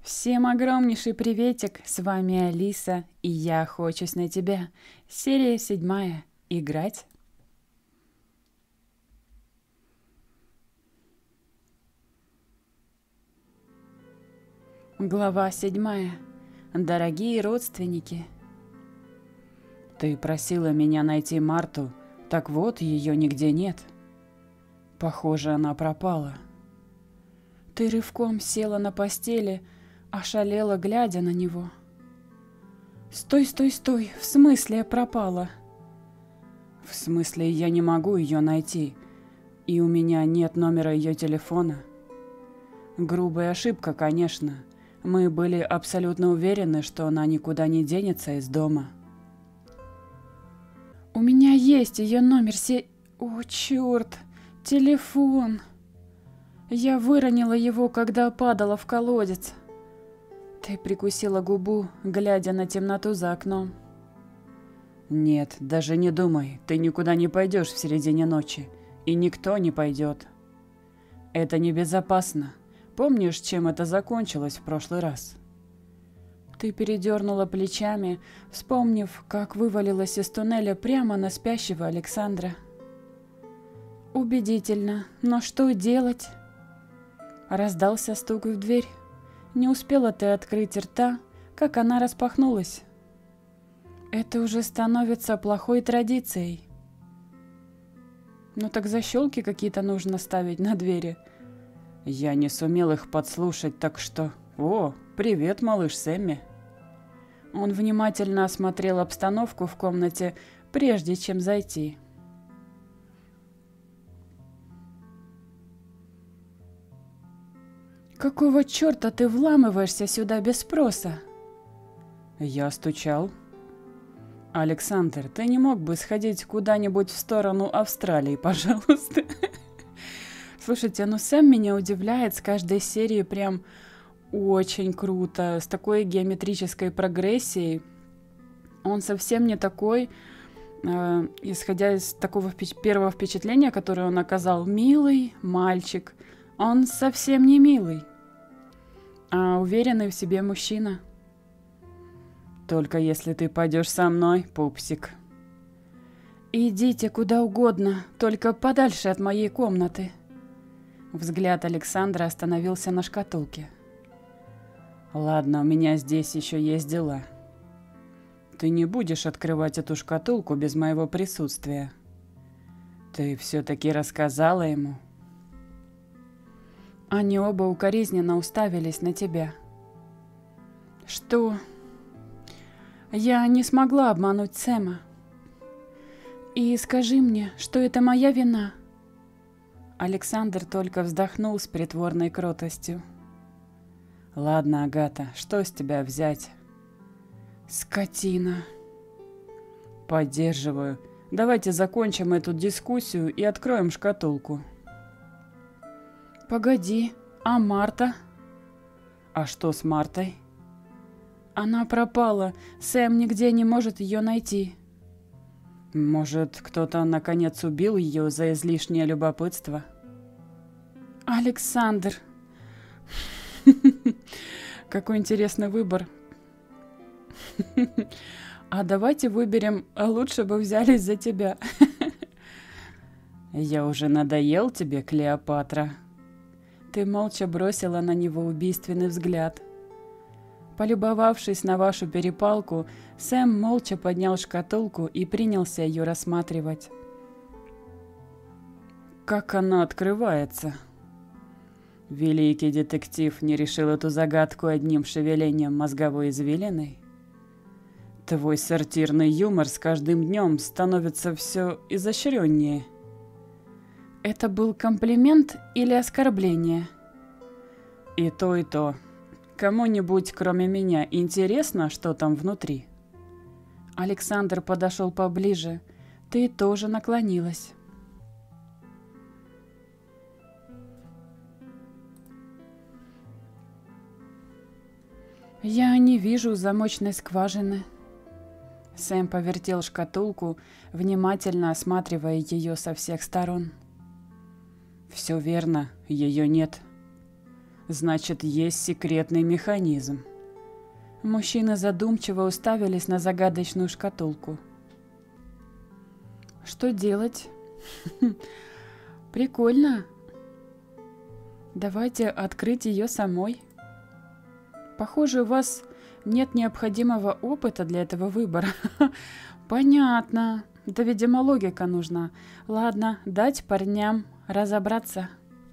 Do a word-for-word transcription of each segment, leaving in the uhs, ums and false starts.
Всем огромнейший приветик, с вами Алиса, и я охочусь на тебя. Серия седьмая. Играть? Глава седьмая. Дорогие родственники. Ты просила меня найти Марту, так вот ее нигде нет. Похоже, она пропала. Ты рывком села на постели, ошалела, глядя на него. «Стой, стой, стой! В смысле пропала?» «В смысле я не могу ее найти, и у меня нет номера ее телефона». Грубая ошибка, конечно. Мы были абсолютно уверены, что она никуда не денется из дома. «У меня есть ее номер се... О, черт! Телефон! Я выронила его, когда падала в колодец». Ты прикусила губу, глядя на темноту за окном. «Нет, даже не думай, ты никуда не пойдешь в середине ночи, и никто не пойдет. Это небезопасно. Помнишь, чем это закончилось в прошлый раз?» Ты передернула плечами, вспомнив, как вывалилась из туннеля прямо на спящего Александра. «Убедительно, но что делать?» Раздался стук в дверь. Не успела ты открыть рта, как она распахнулась. Это уже становится плохой традицией. Ну так защелки какие-то нужно ставить на двери. Я не сумел их подслушать, так что... О, привет, малыш Сэмми. Он внимательно осмотрел обстановку в комнате, прежде чем зайти. «Какого черта ты вламываешься сюда без спроса?» Я стучал. «Александр, ты не мог бы сходить куда-нибудь в сторону Австралии, пожалуйста?» Слушайте, ну Сэм меня удивляет с каждой серии прям очень круто, с такой геометрической прогрессией. Он совсем не такой, э, исходя из такого впеч- первого впечатления, которое он оказал, милый мальчик. Он совсем не милый, а уверенный в себе мужчина. «Только если ты пойдешь со мной, пупсик». «Идите куда угодно, только подальше от моей комнаты». Взгляд Александра остановился на шкатулке. «Ладно, у меня здесь еще есть дела. Ты не будешь открывать эту шкатулку без моего присутствия. Ты все-таки рассказала ему?» Они оба укоризненно уставились на тебя. «Что? Я не смогла обмануть Сэма. И скажи мне, что это моя вина?» Александр только вздохнул с притворной кротостью. «Ладно, Агата, что с тебя взять?» «Скотина!» «Поддерживаю. Давайте закончим эту дискуссию и откроем шкатулку». «Погоди, а Марта?» «А что с Мартой?» «Она пропала. Сэм нигде не может ее найти». «Может, кто-то наконец убил ее за излишнее любопытство?» «Александр!» Какой интересный выбор. «А давайте выберем, а лучше бы взялись за тебя». «Я уже надоел тебе, Клеопатра?» Ты молча бросила на него убийственный взгляд. Полюбовавшись на вашу перепалку, Сэм молча поднял шкатулку и принялся ее рассматривать. «Как она открывается?» Великий детектив не решил эту загадку одним шевелением мозговой извилины. Твой сортирный юмор с каждым днем становится все изощреннее. Это был комплимент или оскорбление? И то, и то. Кому-нибудь, кроме меня, интересно, что там внутри? Александр подошел поближе. Ты тоже наклонилась. Я не вижу замочной скважины. Сэм повертел шкатулку, внимательно осматривая ее со всех сторон. «Все верно, ее нет. Значит, есть секретный механизм. Мужчины задумчиво уставились на загадочную шкатулку. Что делать? Прикольно. Давайте открыть ее самой. Похоже, у вас нет необходимого опыта для этого выбора. Понятно. Да, видимо, логика нужна. Ладно, дать парням разобраться.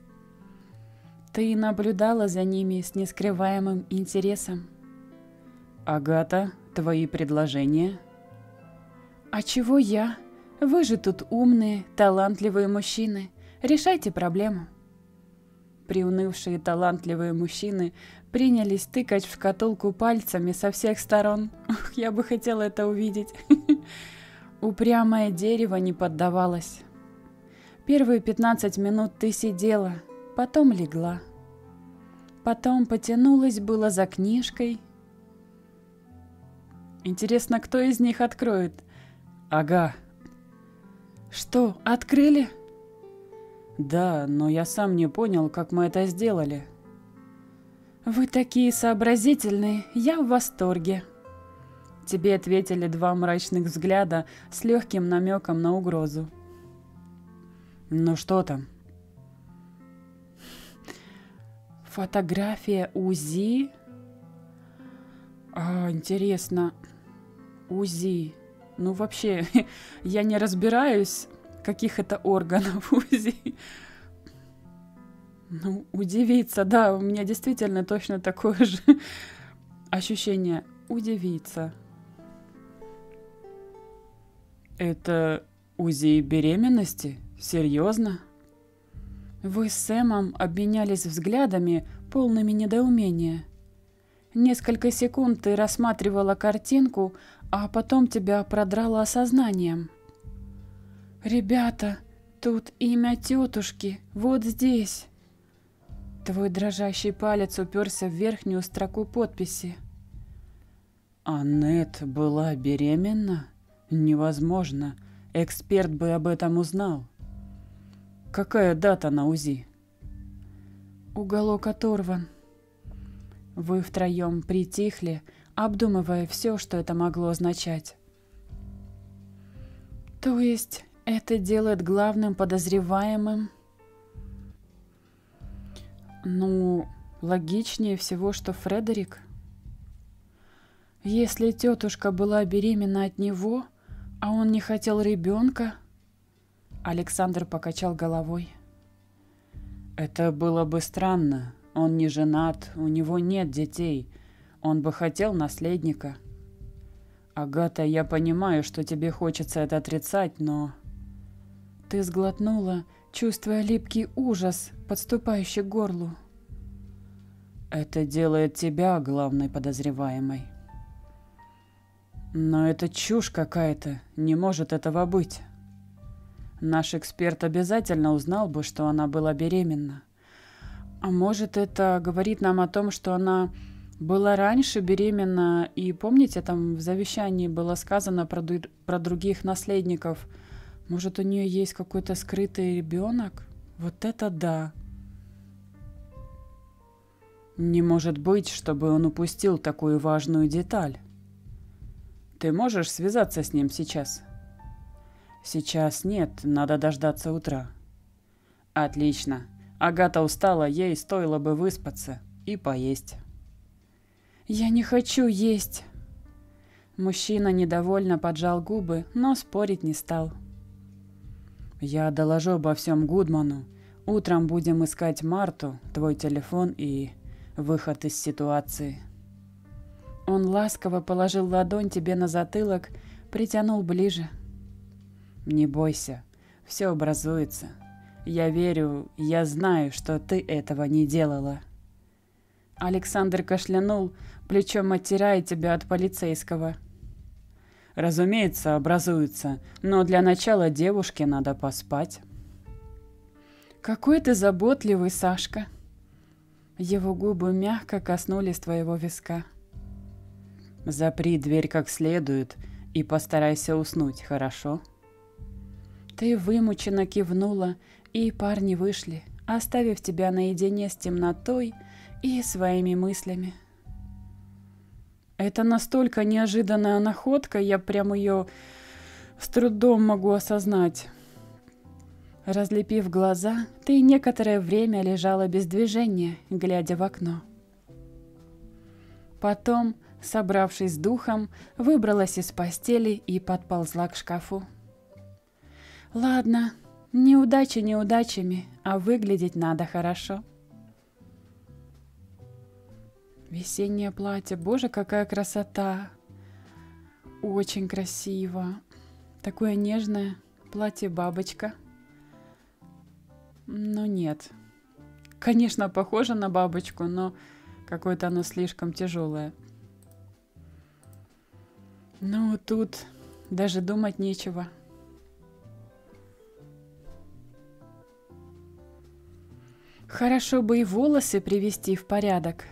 Ты наблюдала за ними с нескрываемым интересом. Агата, твои предложения? А чего я? Вы же тут умные, талантливые мужчины. Решайте проблему. Приунывшие талантливые мужчины принялись тыкать в шкатулку пальцами со всех сторон. Ух, я бы хотела это увидеть. Упрямое дерево не поддавалось. Первые пятнадцать минут ты сидела, потом легла. Потом потянулась было за книжкой. Интересно, кто из них откроет? Ага. Что, открыли? Да, но я сам не понял, как мы это сделали. Вы такие сообразительные, я в восторге. Тебе ответили два мрачных взгляда с легким намеком на угрозу. Ну что там? Фотография УЗИ? А, интересно. УЗИ. Ну вообще, я не разбираюсь, каких это органов УЗИ. Ну, удивиться, да, у меня действительно точно такое же ощущение. Удивиться. Это УЗИ беременности? Серьезно? Вы с Сэмом обменялись взглядами, полными недоумения. Несколько секунд ты рассматривала картинку, а потом тебя продрало осознанием. «Ребята, тут имя тетушки, вот здесь». Твой дрожащий палец уперся в верхнюю строку подписи. Аннет была беременна? Невозможно. Эксперт бы об этом узнал. Какая дата на УЗИ? Уголок оторван. Вы втроем притихли, обдумывая все, что это могло означать. То есть это делает главным подозреваемым? Ну, логичнее всего, что Фредерик. Если тетушка была беременна от него, а он не хотел ребенка... Александр покачал головой. Это было бы странно. Он не женат, у него нет детей. Он бы хотел наследника. Агата, я понимаю, что тебе хочется это отрицать, но... Ты сглотнула, чувствуя липкий ужас, подступающий к горлу. Это делает тебя главной подозреваемой. Но это чушь какая-то, не может этого быть. Наш эксперт обязательно узнал бы, что она была беременна. А может, это говорит нам о том, что она была раньше беременна, и помните, там в завещании было сказано про, ду- про других наследников. Может, у нее есть какой-то скрытый ребенок? Вот это да. Не может быть, чтобы он упустил такую важную деталь. Ты можешь связаться с ним сейчас? Сейчас нет, надо дождаться утра. Отлично. Агата устала, ей стоило бы выспаться и поесть. Я не хочу есть. Мужчина недовольно поджал губы, но спорить не стал. Я доложу обо всем Гудману. Утром будем искать Марту, твой телефон и выход из ситуации. Он ласково положил ладонь тебе на затылок, притянул ближе. Не бойся, все образуется. Я верю, я знаю, что ты этого не делала. Александр кашлянул, плечом оттирая тебя от полицейского. Разумеется, образуется, но для начала девушке надо поспать. Какой ты заботливый, Сашка. Его губы мягко коснулись твоего виска. Запри дверь как следует и постарайся уснуть, хорошо? Ты вымученно кивнула, и парни вышли, оставив тебя наедине с темнотой и своими мыслями. Это настолько неожиданная находка, я прям ее с трудом могу осознать. Разлепив глаза, ты некоторое время лежала без движения, глядя в окно. Потом, собравшись с духом, выбралась из постели и подползла к шкафу. Ладно, неудачи неудачами, а выглядеть надо хорошо. Весеннее платье, боже, какая красота! Очень красиво. Такое нежное платье-бабочка. Но нет. Конечно, похоже на бабочку, но какое-то оно слишком тяжелое. Ну, тут даже думать нечего. Хорошо бы и волосы привести в порядок.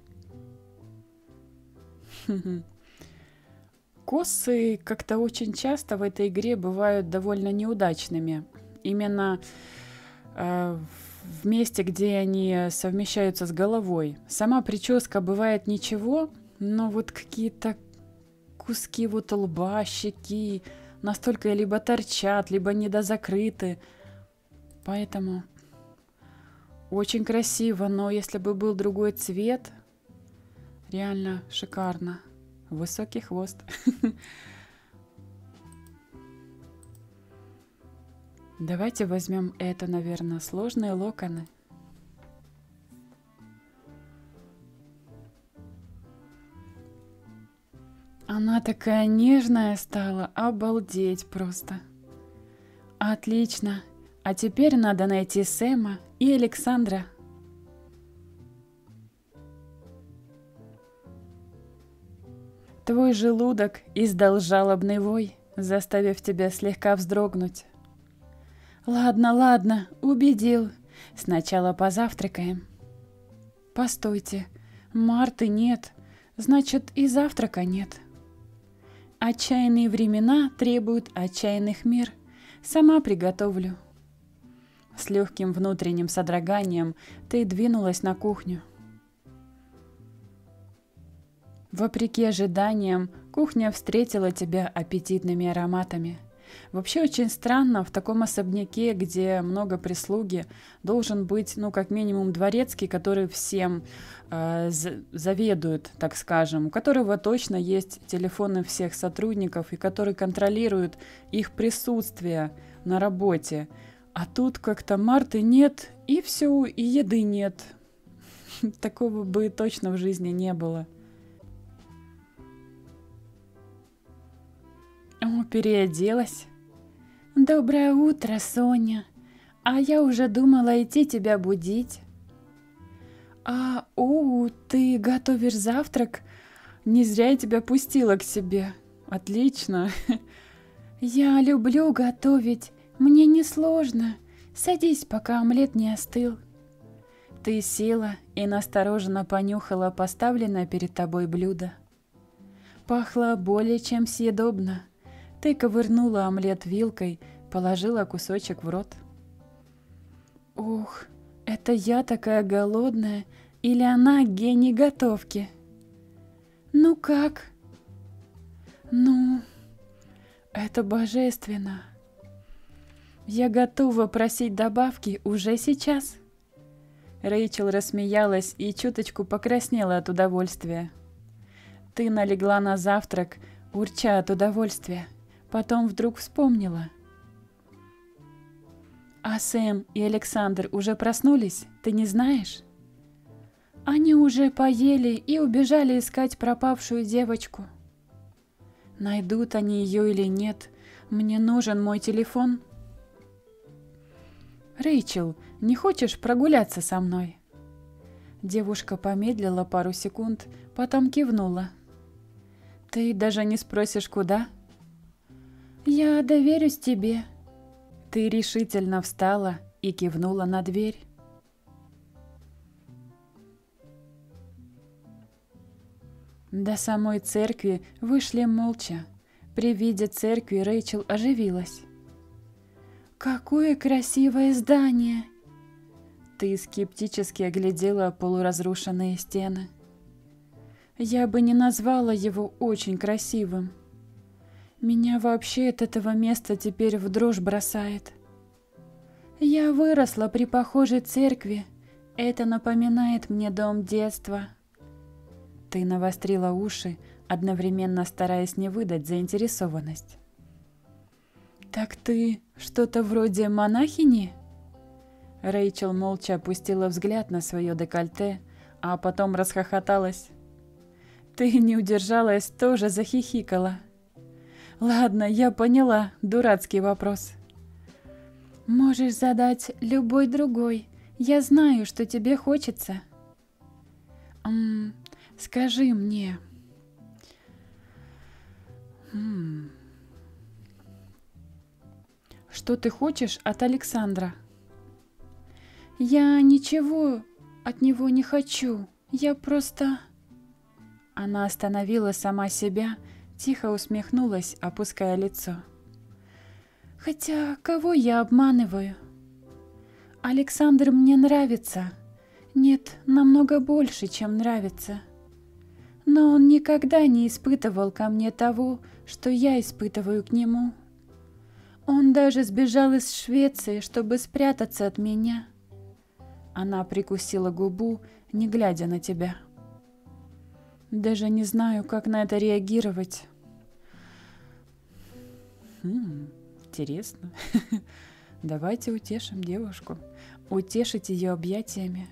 Косы как-то очень часто в этой игре бывают довольно неудачными. Именно э, в месте, где они совмещаются с головой. Сама прическа бывает ничего, но вот какие-то куски вот лба, щеки настолько либо торчат, либо недозакрыты. Поэтому очень красиво, но если бы был другой цвет, реально шикарно. Высокий хвост. Давайте возьмем это, наверное, сложные локоны. Она такая нежная стала, обалдеть просто. Отлично. А теперь надо найти Сэма и Александра. Твой желудок издал жалобный вой, заставив тебя слегка вздрогнуть. Ладно, ладно, убедил. Сначала позавтракаем. Постойте, Марты нет, значит и завтрака нет. Отчаянные времена требуют отчаянных мер. Сама приготовлю. С легким внутренним содроганием ты двинулась на кухню. Вопреки ожиданиям, кухня встретила тебя аппетитными ароматами. Вообще очень странно, в таком особняке, где много прислуги, должен быть, ну, как минимум, дворецкий, который всем э, заведует, так скажем, у которого точно есть телефоны всех сотрудников и который контролирует их присутствие на работе. А тут как-то Марты нет, и все, и еды нет. Такого бы точно в жизни не было. О, переоделась. Доброе утро, Соня. А я уже думала идти тебя будить. А, о, ты готовишь завтрак? Не зря я тебя пустила к себе. Отлично. Я люблю готовить. Мне несложно. Садись, пока омлет не остыл. Ты села и настороженно понюхала поставленное перед тобой блюдо. Пахло более чем съедобно. Ты ковырнула омлет вилкой, положила кусочек в рот. Ух, это я такая голодная, или она гений готовки? Ну как? Ну, это божественно. Я готова просить добавки уже сейчас. Рэйчел рассмеялась и чуточку покраснела от удовольствия. Ты налегла на завтрак, урча от удовольствия. Потом вдруг вспомнила. А Сэм и Александр уже проснулись, ты не знаешь? Они уже поели и убежали искать пропавшую девочку. Найдут они ее или нет, мне нужен мой телефон. Рэйчел, не хочешь прогуляться со мной? Девушка помедлила пару секунд, потом кивнула. Ты даже не спросишь, куда? Я доверюсь тебе. Ты решительно встала и кивнула на дверь. До самой церкви вышли молча. При виде церкви Рэйчел оживилась. «Какое красивое здание! Ты скептически оглядела полуразрушенные стены. Я бы не назвала его очень красивым. Меня вообще от этого места теперь в дрожь бросает. Я выросла при похожей церкви. Это напоминает мне дом детства. Ты навострила уши, одновременно стараясь не выдать заинтересованность. Так ты что-то вроде монахини? Рэйчел молча опустила взгляд на свое декольте, а потом расхохоталась. Ты не удержалась, тоже захихикала. Ладно, я поняла, дурацкий вопрос. Можешь задать любой другой. Я знаю, что тебе хочется. М-м, скажи мне. М-м, что ты хочешь от Александра? Я ничего от него не хочу. Я просто... Она остановила сама себя, тихо усмехнулась, опуская лицо. Хотя, кого я обманываю? Александр мне нравится. Нет, намного больше, чем нравится. Но он никогда не испытывал ко мне того, что я испытываю к нему. Он даже сбежал из Швеции, чтобы спрятаться от меня. Она прикусила губу, не глядя на тебя. Даже не знаю, как на это реагировать. Хм, интересно. Давайте утешим девушку. Утешить ее объятиями.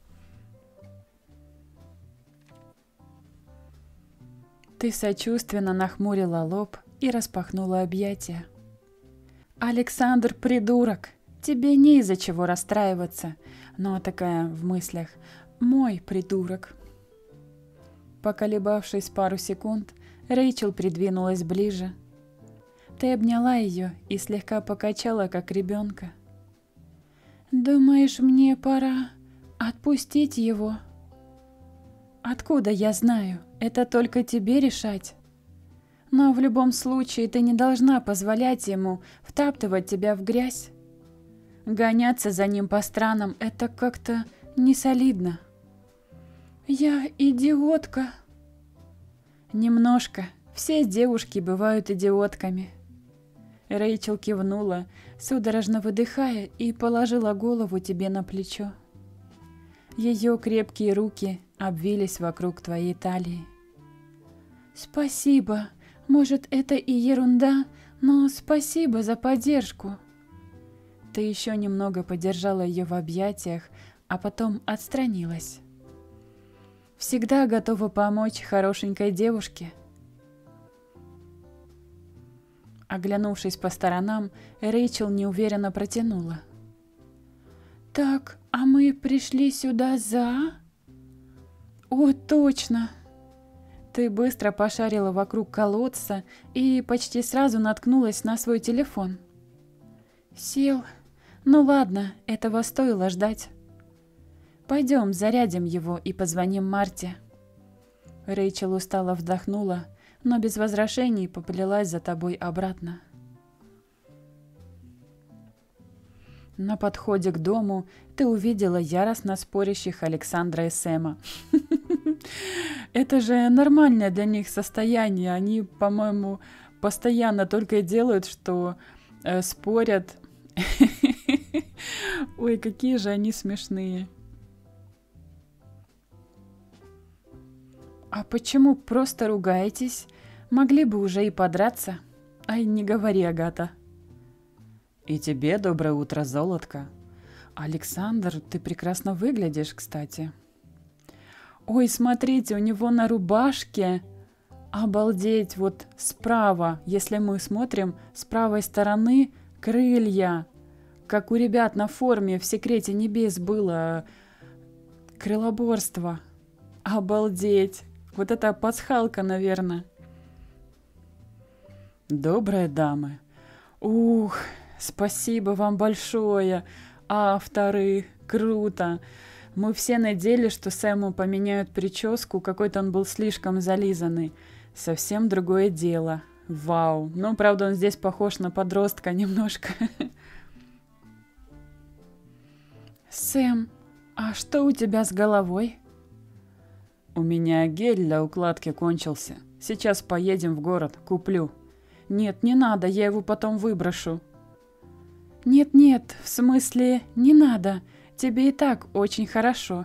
Ты сочувственно нахмурила лоб и распахнула объятия. Александр придурок. Тебе не из-за чего расстраиваться. Но такая в мыслях. Мой придурок. Поколебавшись пару секунд, Рэйчел придвинулась ближе. Ты обняла ее и слегка покачала, как ребенка. «Думаешь, мне пора отпустить его?» «Откуда я знаю? Это только тебе решать. Но в любом случае ты не должна позволять ему втаптывать тебя в грязь. Гоняться за ним по странам — это как-то несолидно». «Я идиотка». «Немножко. Все девушки бывают идиотками». Рэйчел кивнула, судорожно выдыхая, и положила голову тебе на плечо. Ее крепкие руки обвились вокруг твоей талии. «Спасибо. Может, это и ерунда, но спасибо за поддержку». Ты еще немного подержала ее в объятиях, а потом отстранилась. «Всегда готова помочь хорошенькой девушке». Оглянувшись по сторонам, Рэйчел неуверенно протянула. «Так, а мы пришли сюда за...» «О, точно!» Ты быстро пошарила вокруг колодца и почти сразу наткнулась на свой телефон. «Сел. Ну ладно, этого стоило ждать. Пойдем, зарядим его и позвоним Марте». Рэйчел устало вздохнула, но без возражений поплелась за тобой обратно. На подходе к дому ты увидела яростно спорящих Александра и Сэма. Это же нормальное для них состояние. Они, по-моему, постоянно только и делают, что э, спорят. Ой, какие же они смешные. «А почему просто ругаетесь? Могли бы уже и подраться». «Ай, не говори, Агата». «И тебе доброе утро, золотко». «Александр, ты прекрасно выглядишь, кстати». «Ой, смотрите, у него на рубашке...» «Обалдеть, вот справа, если мы смотрим с правой стороны, крылья, как у ребят на форме в «Секрете небес» было крылоборство. Обалдеть, вот это пасхалка, наверное». «Добрые дамы». «Ух, спасибо вам большое, авторы, круто. Мы все надеялись, что Сэму поменяют прическу, какой-то он был слишком зализанный. Совсем другое дело. Вау. Ну, правда, он здесь похож на подростка немножко». Сэм, а что у тебя с головой? У меня гель для укладки кончился. Сейчас поедем в город, куплю. Нет, не надо, я его потом выброшу. Нет-нет, в смысле, не надо. Тебе и так очень хорошо.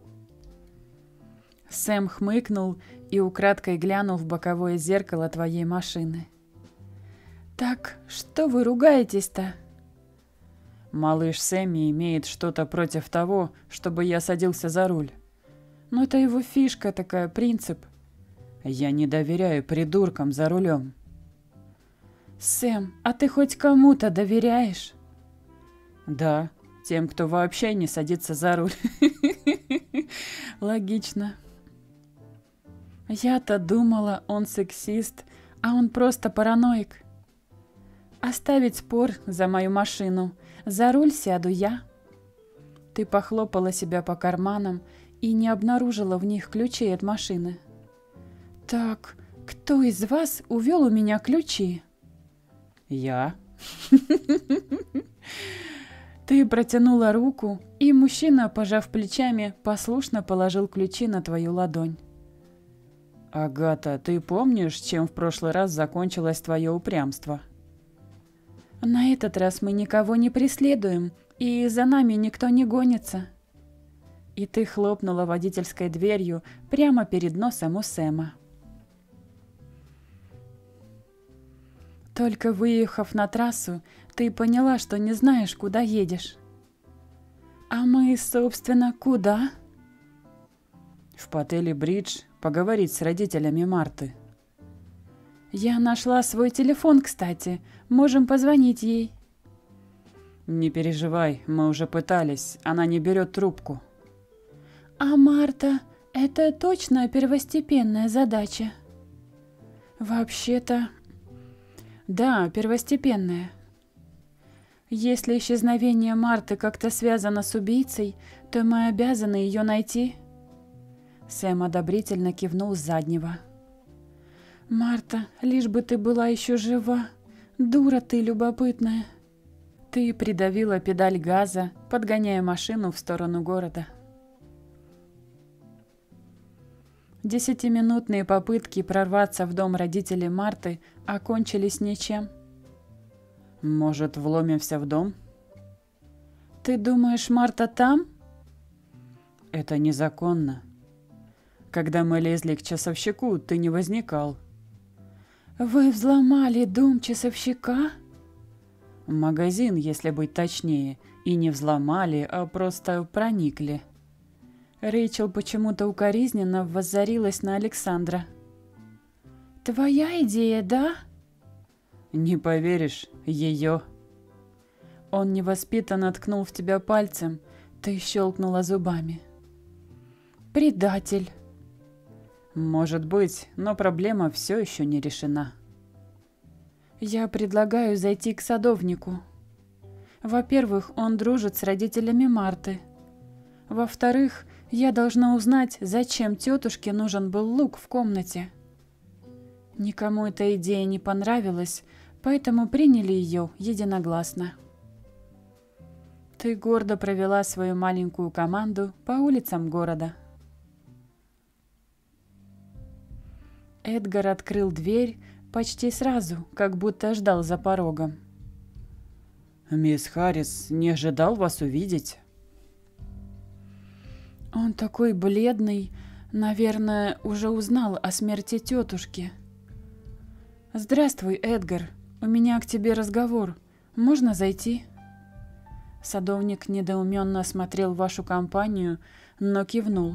Сэм хмыкнул и украдкой глянул в боковое зеркало твоей машины. Так, что вы ругаетесь-то? Малыш Сэмми имеет что-то против того, чтобы я садился за руль. Но это его фишка такая, принцип. Я не доверяю придуркам за рулем. Сэм, а ты хоть кому-то доверяешь? Да, тем, кто вообще не садится за руль. Логично. Я-то думала, он сексист, а он просто параноик. Оставить спор за мою машину. За руль сяду я. Ты похлопала себя по карманам и не обнаружила в них ключей от машины. Так, кто из вас увел у меня ключи? Я. Ты протянула руку, и мужчина, пожав плечами, послушно положил ключи на твою ладонь. Агата, ты помнишь, чем в прошлый раз закончилось твое упрямство? На этот раз мы никого не преследуем, и за нами никто не гонится. И ты хлопнула водительской дверью прямо перед носом у Сэма. Только выехав на трассу, ты поняла, что не знаешь, куда едешь. А мы, собственно, куда? В отеле «Бридж» поговорить с родителями Марты. Я нашла свой телефон, кстати. Можем позвонить ей. Не переживай, мы уже пытались. Она не берет трубку. А Марта – это точно первостепенная задача? Вообще-то… Да, первостепенная. Если исчезновение Марты как-то связано с убийцей, то мы обязаны ее найти. Сэм одобрительно кивнул с заднего. Марта, лишь бы ты была еще жива. Дура ты любопытная. Ты придавила педаль газа, подгоняя машину в сторону города. Десятиминутные попытки прорваться в дом родителей Марты окончились ничем. Может, вломимся в дом? Ты думаешь, Марта там? Это незаконно. Когда мы лезли к часовщику, ты не возникал. Вы взломали дом часовщика? Магазин, если быть точнее, и не взломали, а просто проникли. Рэйчел почему-то укоризненно воззрилась на Александра. «Твоя идея, да?» «Не поверишь, ее». Он невоспитанно ткнул в тебя пальцем, ты щелкнула зубами. «Предатель». «Может быть, но проблема все еще не решена». «Я предлагаю зайти к садовнику. Во-первых, он дружит с родителями Марты. Во-вторых, я должна узнать, зачем тетушке нужен был лук в комнате». Никому эта идея не понравилась, поэтому приняли ее единогласно. Ты гордо провела свою маленькую команду по улицам города. Эдгар открыл дверь почти сразу, как будто ждал за порогом. «Мисс Харрис, не ожидал вас увидеть?» Он такой бледный, наверное, уже узнал о смерти тетушки. «Здравствуй, Эдгар, у меня к тебе разговор. Можно зайти?» Садовник недоуменно осмотрел вашу компанию, но кивнул.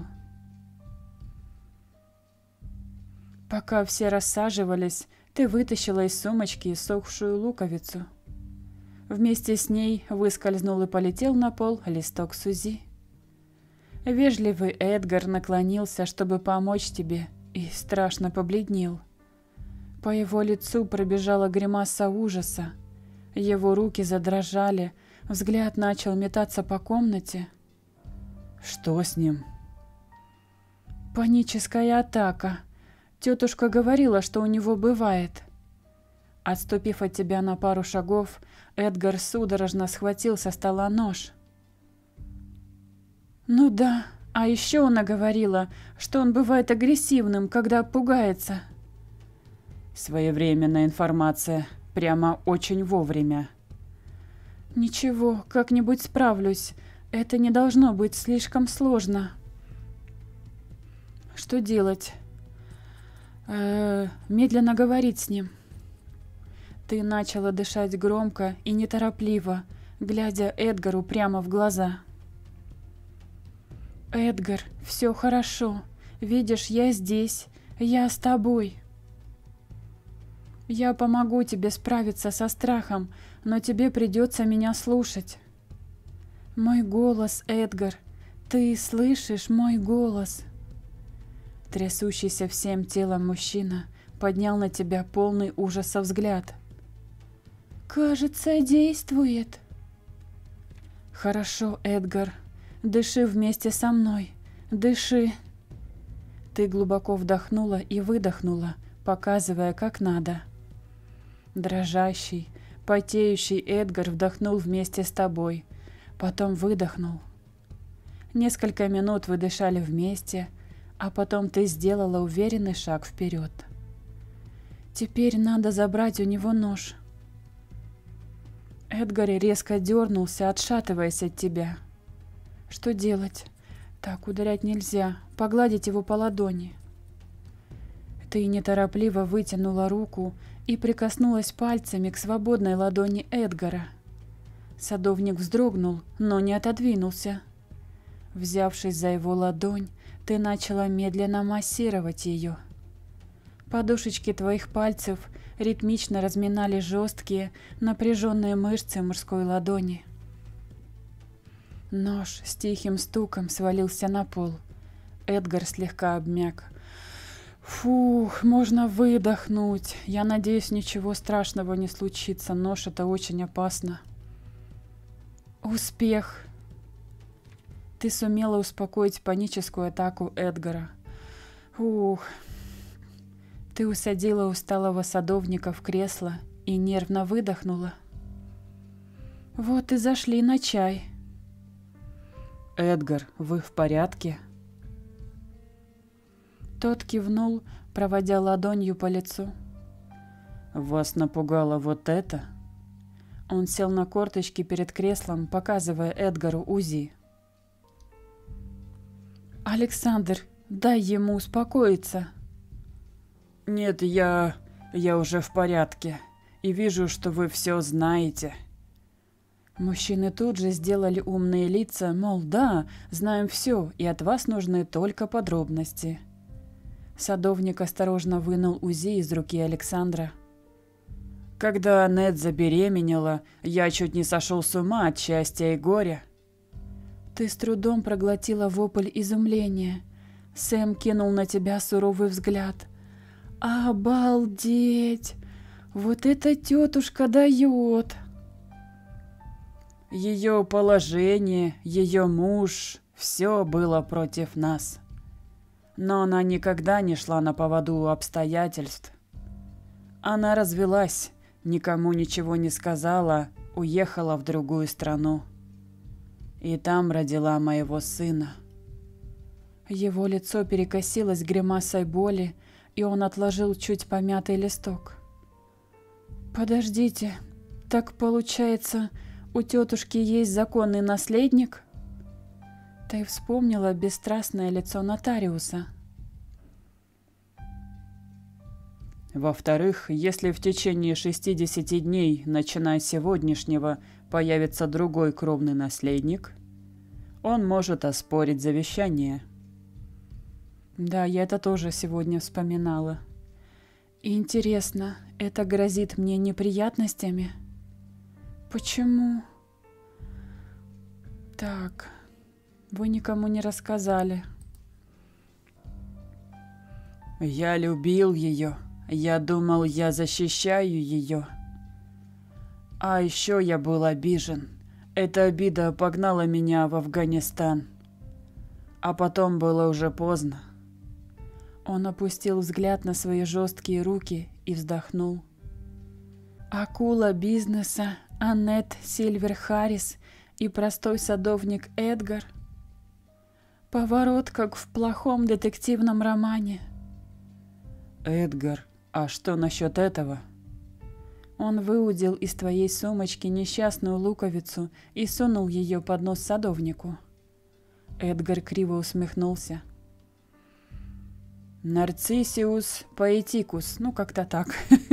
Пока все рассаживались, ты вытащила из сумочки сохшую луковицу. Вместе с ней выскользнул и полетел на пол листок Сузи. Вежливый Эдгар наклонился, чтобы помочь тебе, и страшно побледнел. По его лицу пробежала гримаса ужаса. Его руки задрожали, взгляд начал метаться по комнате. «Что с ним?» «Паническая атака. Тетушка говорила, что у него бывает». Отступив от тебя на пару шагов, Эдгар судорожно схватил со стола нож. Ну да, а еще она говорила, что он бывает агрессивным, когда пугается. Своевременная информация, прямо очень вовремя. Ничего, как-нибудь справлюсь. Это не должно быть слишком сложно. Что делать? Э-э, медленно говорить с ним. Ты начала дышать громко и неторопливо, глядя Эдгару прямо в глаза. Эдгар, все хорошо. Видишь, я здесь. Я с тобой. Я помогу тебе справиться со страхом, но тебе придется меня слушать. Мой голос, Эдгар. Ты слышишь мой голос? Трясущийся всем телом мужчина поднял на тебя полный ужаса взгляд. Кажется, действует. Хорошо, Эдгар. Дыши вместе со мной. Дыши. Ты глубоко вдохнула и выдохнула, показывая, как надо. Дрожащий, потеющий Эдгар вдохнул вместе с тобой, потом выдохнул. Несколько минут вы дышали вместе, а потом ты сделала уверенный шаг вперед. Теперь надо забрать у него нож. Эдгар резко дернулся, отшатываясь от тебя. Что делать? Так ударять нельзя. Погладить его по ладони. Ты неторопливо вытянула руку и прикоснулась пальцами к свободной ладони Эдгара. Садовник вздрогнул, но не отодвинулся. Взявшись за его ладонь, ты начала медленно массировать ее. Подушечки твоих пальцев ритмично разминали жесткие, напряженные мышцы мужской ладони. Нож с тихим стуком свалился на пол. Эдгар слегка обмяк. Фух, можно выдохнуть. Я надеюсь, ничего страшного не случится. Нож — это очень опасно. Успех. Ты сумела успокоить паническую атаку Эдгара. Ух. Ты усадила усталого садовника в кресло и нервно выдохнула. Вот и зашли на чай. Эдгар, вы в порядке? Тот кивнул, проводя ладонью по лицу. Вас напугало вот это? Он сел на корточки перед креслом, показывая Эдгару УЗИ. Александр, дай ему успокоиться. Нет, я... я уже в порядке. И вижу, что вы все знаете. Мужчины тут же сделали умные лица, мол, да, знаем все, и от вас нужны только подробности. Садовник осторожно вынул УЗИ из руки Александра. Когда Аннет забеременела, я чуть не сошел с ума от счастья и горя. Ты с трудом проглотила вопль изумления. Сэм кинул на тебя суровый взгляд. Обалдеть! Вот эта тетушка дает! Ее положение, ее муж, все было против нас. Но она никогда не шла на поводу у обстоятельств. Она развелась, никому ничего не сказала, уехала в другую страну. И там родила моего сына. Его лицо перекосилось гримасой боли, и он отложил чуть помятый листок. «Подождите, так получается, у тетушки есть законный наследник?» Ты вспомнила бесстрастное лицо нотариуса. Во-вторых, если в течение шестидесяти дней, начиная с сегодняшнего, появится другой кровный наследник, он может оспорить завещание. Да, я это тоже сегодня вспоминала. Интересно, это грозит мне неприятностями? Почему? Так, вы никому не рассказали. Я любил ее. Я думал, я защищаю ее. А еще я был обижен. Эта обида погнала меня в Афганистан. А потом было уже поздно. Он опустил взгляд на свои жесткие руки и вздохнул. Акула бизнеса Аннет Сильвер Харрис и простой садовник Эдгар. Поворот, как в плохом детективном романе. Эдгар, а что насчет этого? Он выудил из твоей сумочки несчастную луковицу и сунул ее под нос садовнику. Эдгар криво усмехнулся. Нарциссиус поэтикус, ну как-то так.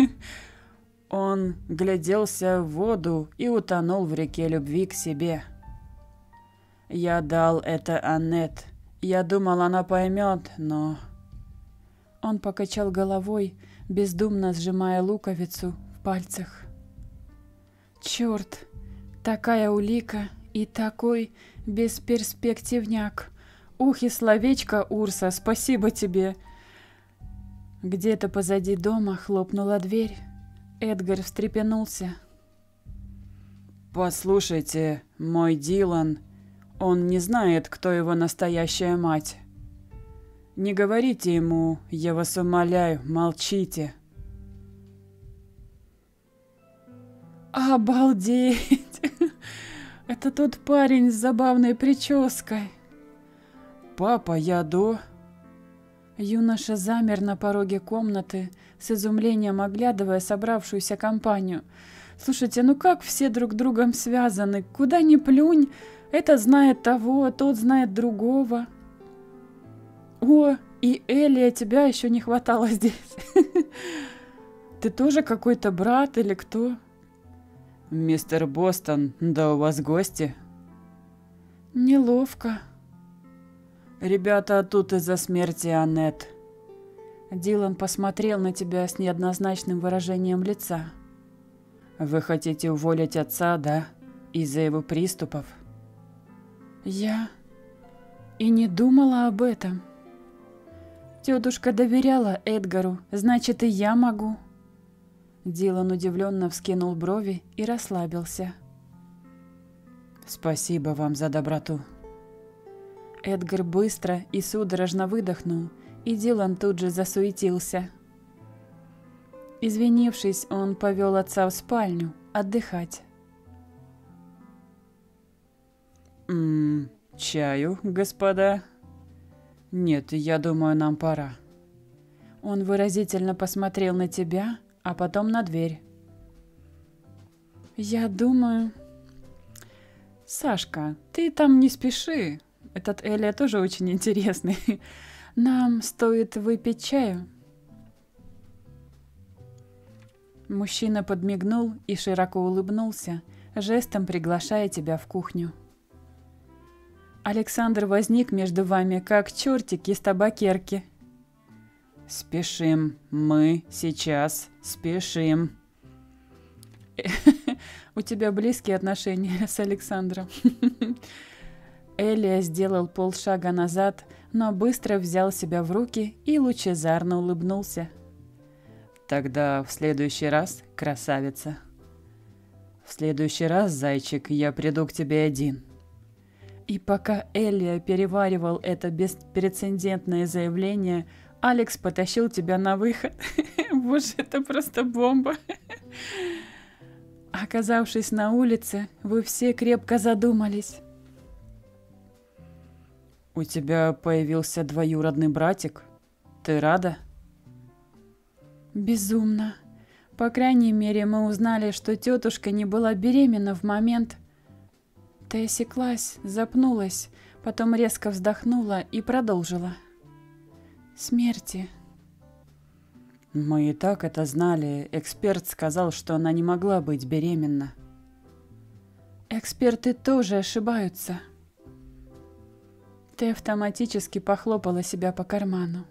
Он гляделся в воду и утонул в реке любви к себе. Я дал это Аннет. Я думал, она поймет, но... Он покачал головой, бездумно сжимая луковицу в пальцах. Черт, такая улика и такой бесперспективняк. Ух и словечко, Урса, спасибо тебе. Где-то позади дома хлопнула дверь. Эдгар встрепенулся. «Послушайте, мой Дилан, он не знает, кто его настоящая мать. Не говорите ему, я вас умоляю, молчите». «Обалдеть! Это тот парень с забавной прической». «Папа, я до...» Юноша замер на пороге комнаты, с изумлением оглядывая собравшуюся компанию. «Слушайте, ну как все друг с другом связаны? Куда ни плюнь, этот знает того, тот знает другого». «О, и Элия, тебя еще не хватало здесь. Ты тоже какой-то брат или кто?» «Мистер Бостон, да у вас гости?» «Неловко». «Ребята тут из-за смерти Аннет». Дилан посмотрел на тебя с неоднозначным выражением лица. «Вы хотите уволить отца, да? Из-за его приступов?» «Я и не думала об этом. Тетушка доверяла Эдгару, значит, и я могу». Дилан удивленно вскинул брови и расслабился. «Спасибо вам за доброту». Эдгар быстро и судорожно выдохнул, и Дилан тут же засуетился. Извинившись, он повел отца в спальню отдыхать. «Ммм, чаю, господа?» «Нет, я думаю, нам пора». Он выразительно посмотрел на тебя, а потом на дверь. «Я думаю...» «Сашка, ты там не спеши. Этот Элия тоже очень интересный. Нам стоит выпить чаю». Мужчина подмигнул и широко улыбнулся, жестом приглашая тебя в кухню. Александр возник между вами, как чертик из табакерки. «Спешим, мы сейчас спешим». У тебя близкие отношения с Александром. Элия сделал полшага назад, но быстро взял себя в руки и лучезарно улыбнулся. «Тогда в следующий раз, красавица. В следующий раз, зайчик, я приду к тебе один». И пока Элия переваривал это беспрецедентное заявление, Алекс потащил тебя на выход. Боже, это просто бомба. Оказавшись на улице, вы все крепко задумались. «У тебя появился двоюродный братик? Ты рада?» «Безумно. По крайней мере, мы узнали, что тетушка не была беременна в момент...» Ты осеклась, запнулась, потом резко вздохнула и продолжила. «Смерти». «Мы и так это знали. Эксперт сказал, что она не могла быть беременна». «Эксперты тоже ошибаются». Ты автоматически похлопала себя по карману.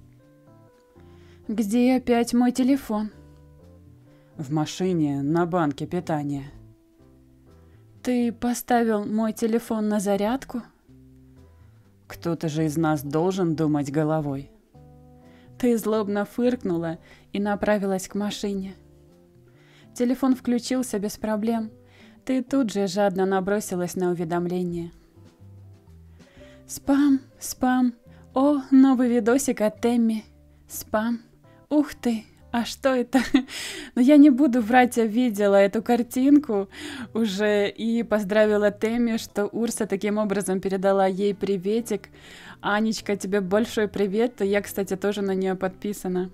«Где опять мой телефон?» «В машине, на банке питания». «Ты поставил мой телефон на зарядку?» «Кто-то же из нас должен думать головой». Ты злобно фыркнула и направилась к машине. Телефон включился без проблем. Ты тут же жадно набросилась на уведомление. Спам, спам. О, новый видосик от Тэмми. Спам. Ух ты, А что это? Но я не буду врать, я видела эту картинку уже и поздравила Тэмми, что Урса таким образом передала ей приветик. Анечка, тебе большой привет. Я, кстати, тоже на нее подписана.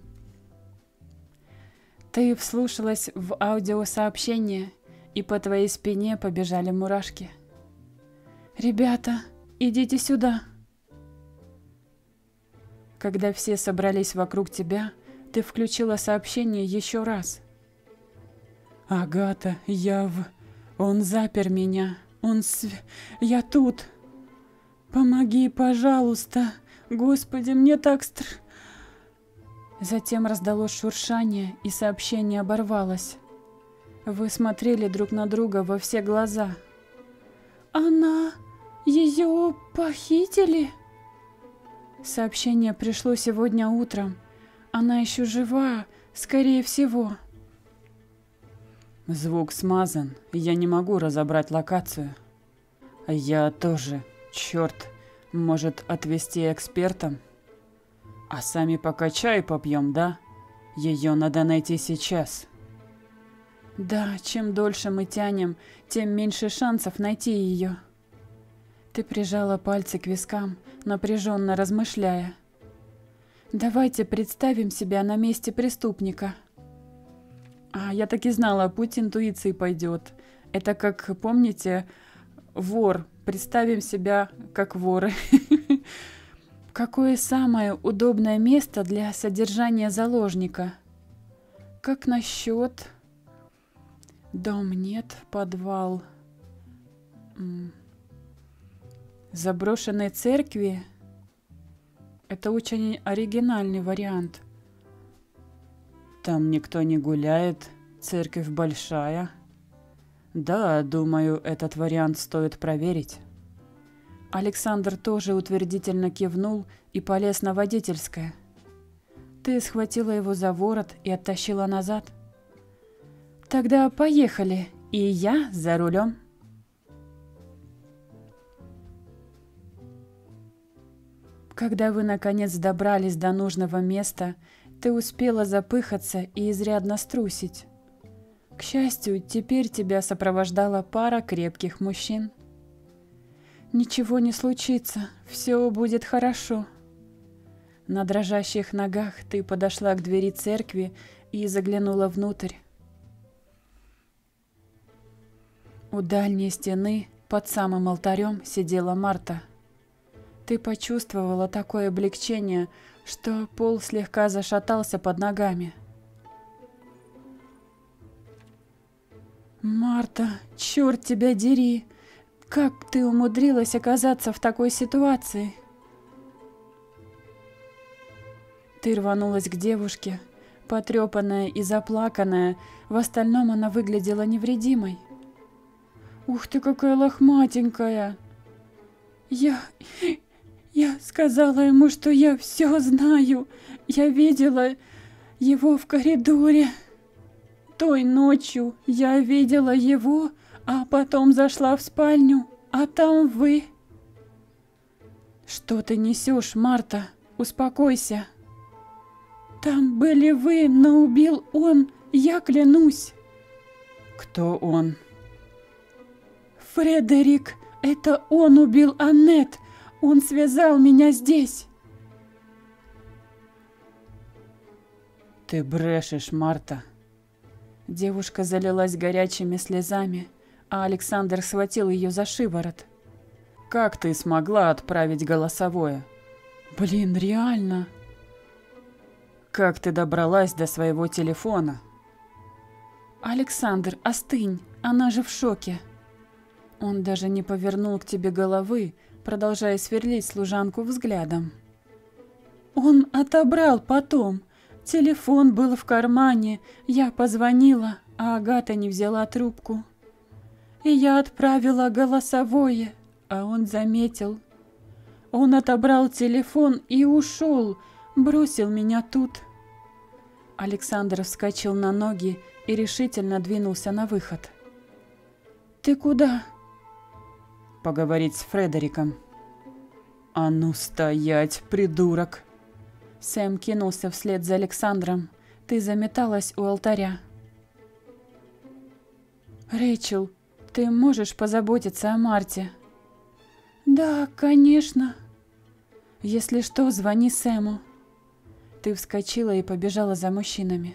Ты вслушалась в аудиосообщение, и по твоей спине побежали мурашки. «Ребята, идите сюда!» Когда все собрались вокруг тебя, ты включила сообщение еще раз. «Агата, я в... Он запер меня. Он св... Я тут. Помоги, пожалуйста. Господи, мне так стр...» Затем раздалось шуршание, и сообщение оборвалось. Вы смотрели друг на друга во все глаза. «Она... Ее похитили?» Сообщение пришло сегодня утром. Она еще жива, скорее всего. Звук смазан, я не могу разобрать локацию. Я тоже, черт, может отвезти экспертам? А сами пока чай попьем, да? Ее надо найти сейчас. Да, чем дольше мы тянем, тем меньше шансов найти ее. Ты прижала пальцы к вискам, напряженно размышляя. Давайте представим себя на месте преступника. А, я так и знала, путь интуиции пойдет. Это как, помните, вор. Представим себя как воры. Какое самое удобное место для содержания заложника? Как насчет... Дом нет, подвал... Заброшенной церкви? Это очень оригинальный вариант. Там никто не гуляет, церковь большая. Да, думаю, этот вариант стоит проверить. Александр тоже утвердительно кивнул и полез на водительское. Ты схватила его за ворот и оттащила назад. Тогда поехали, и я за рулем. Когда вы наконец добрались до нужного места, ты успела запыхаться и изрядно струсить. К счастью, теперь тебя сопровождала пара крепких мужчин. Ничего не случится, все будет хорошо. На дрожащих ногах ты подошла к двери церкви и заглянула внутрь. У дальней стены, под самым алтарем, сидела Марта. Ты почувствовала такое облегчение, что пол слегка зашатался под ногами. «Марта, черт тебя дери! Как ты умудрилась оказаться в такой ситуации?» Ты рванулась к девушке, потрепанная и заплаканная, в остальном она выглядела невредимой. «Ух ты, какая лохматенькая! Я... я сказала ему, что я все знаю. Я видела его в коридоре. Той ночью я видела его, а потом зашла в спальню, а там вы...» «Что ты несешь, Марта? Успокойся!» «Там были вы, но убил он, я клянусь!» «Кто он?» «Фредерик! Это он убил Аннет! Он связал меня здесь!» «Ты брешешь, Марта!» Девушка залилась горячими слезами, а Александр схватил ее за шиворот. «Как ты смогла отправить голосовое?» «Блин, реально!» «Как ты добралась до своего телефона?» «Александр, остынь, она же в шоке!» Он даже не повернул к тебе головы, продолжая сверлить служанку взглядом. «Он отобрал потом. Телефон был в кармане. Я позвонила, а Агата не взяла трубку. И я отправила голосовое, а он заметил. Он отобрал телефон и ушел, бросил меня тут». Александр вскочил на ноги и решительно двинулся на выход. «Ты куда?» «Поговорить с Фредериком». «А ну стоять, придурок!» Сэм кинулся вслед за Александром. ты заметалась у алтаря. Рэйчел, ты можешь позаботиться о Марте? Да, конечно. Если что, звони Сэму. Ты вскочила и побежала за мужчинами.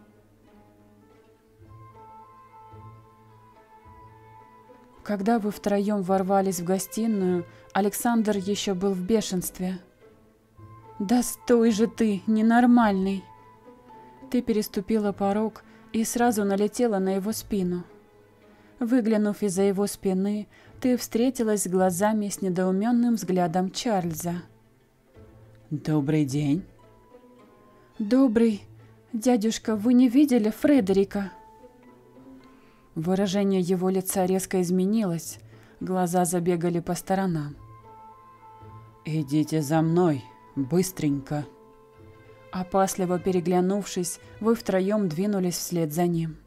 Когда вы втроем ворвались в гостиную, Александр еще был в бешенстве. «Да стой же ты, ненормальный!» Ты переступила порог и сразу налетела на его спину. Выглянув из-за его спины, ты встретилась глазами с недоуменным взглядом Чарльза. «Добрый день». «Добрый. Дядюшка, вы не видели Фредерика?» Выражение его лица резко изменилось, глаза забегали по сторонам. «Идите за мной, быстренько». Опасливо переглянувшись, вы втроем двинулись вслед за ним.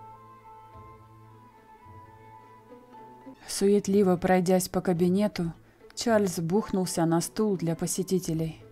Суетливо пройдясь по кабинету, Чарльз бухнулся на стул для посетителей.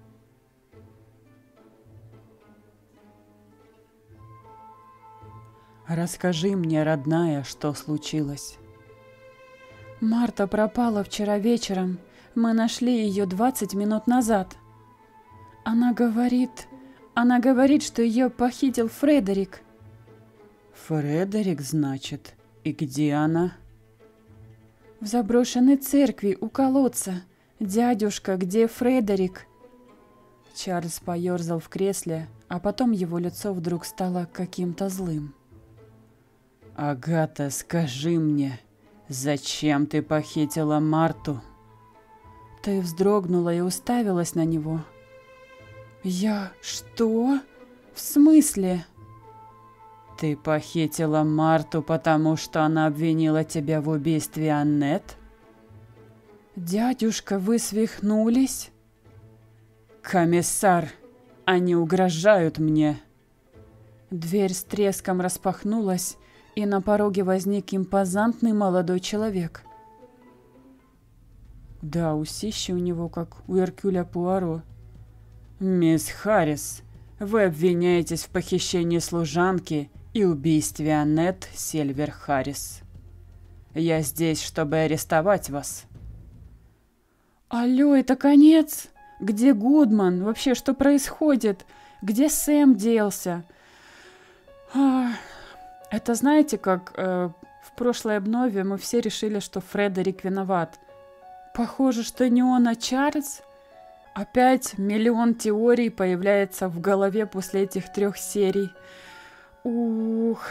«Расскажи мне, родная, что случилось?» «Марта пропала вчера вечером. Мы нашли ее двадцать минут назад. Она говорит... Она говорит, что ее похитил Фредерик». «Фредерик, значит? И где она?» «В заброшенной церкви у колодца. Дядюшка, где Фредерик?» Чарльз поерзал в кресле, а потом его лицо вдруг стало каким-то злым. «Агата, скажи мне, зачем ты похитила Марту?» Ты вздрогнула и уставилась на него. «Я... что? В смысле?» «Ты похитила Марту, потому что она обвинила тебя в убийстве Аннет?» «Дядюшка, вы свихнулись?» «Комиссар, они угрожают мне!» Дверь с треском распахнулась, и на пороге возник импозантный молодой человек. Да, усищи у него, как у Эркюля Пуаро. «Мисс Харрис, вы обвиняетесь в похищении служанки и убийстве Аннет Сильвер Харрис. Я здесь, чтобы арестовать вас». «Алло, это конец? Где Гудман? Вообще, что происходит? Где Сэм делся?» а, «Это знаете, как э, в прошлой обнове мы все решили, что Фредерик виноват. Похоже, что не он, а Чарльз. Опять миллион теорий появляется в голове после этих трех серий. Ух,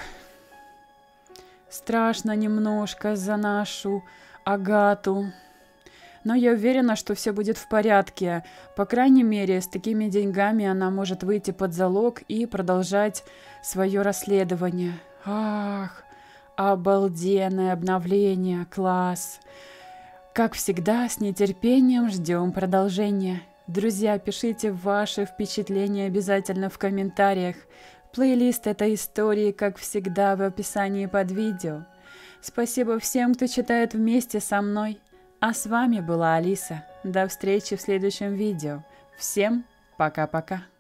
страшно немножко за нашу Агату. Но я уверена, что все будет в порядке. По крайней мере, с такими деньгами она может выйти под залог и продолжать свое расследование. Ах, обалденное обновление, класс. Как всегда, с нетерпением ждем продолжения. Друзья, пишите ваши впечатления обязательно в комментариях. Плейлист этой истории, как всегда, в описании под видео. Спасибо всем, кто читает вместе со мной. А с вами была Алиса. До встречи в следующем видео. Всем пока-пока.